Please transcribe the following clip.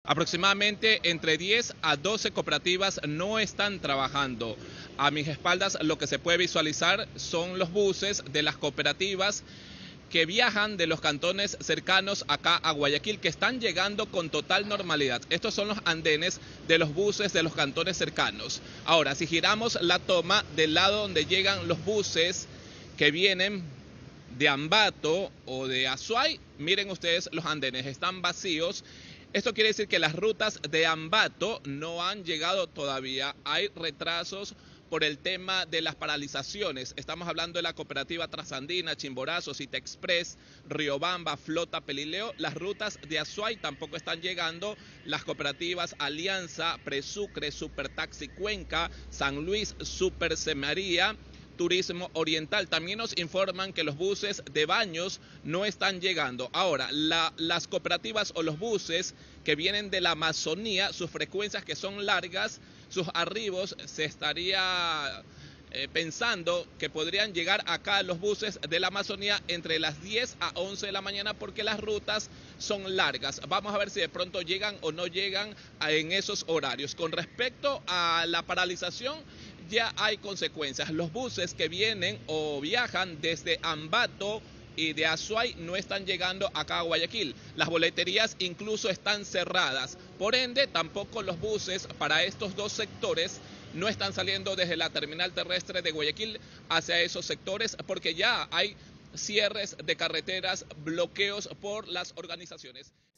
Aproximadamente entre 10 a 12 cooperativas no están trabajando. A mis espaldas lo que se puede visualizar son los buses de las cooperativas que viajan de los cantones cercanos acá a Guayaquil, que están llegando con total normalidad. Estos son los andenes de los buses de los cantones cercanos. Ahora, si giramos la toma del lado donde llegan los buses que vienen de Ambato o de Azuay, miren ustedes, los andenes están vacíos. Esto quiere decir que las rutas de Ambato no han llegado todavía. Hay retrasos por el tema de las paralizaciones. Estamos hablando de la cooperativa Trasandina, Chimborazo, Cita Express, Riobamba, Flota, Pelileo. Las rutas de Azuay tampoco están llegando. Las cooperativas Alianza, Presucre, Supertaxi Cuenca, San Luis, Super Semaría, Turismo Oriental. También nos informan que los buses de Baños no están llegando. Ahora, las cooperativas o los buses que vienen de la Amazonía, sus frecuencias que son largas, sus arribos, se estaría pensando que podrían llegar acá los buses de la Amazonía entre las 10 a 11 de la mañana porque las rutas son largas. Vamos a ver si de pronto llegan o no llegan en esos horarios. Con respecto a la paralización, ya hay consecuencias. Los buses que vienen o viajan desde Ambato y de Azuay no están llegando acá a Guayaquil. Las boleterías incluso están cerradas. Por ende, tampoco los buses para estos dos sectores no están saliendo desde la terminal terrestre de Guayaquil hacia esos sectores porque ya hay cierres de carreteras, bloqueos por las organizaciones.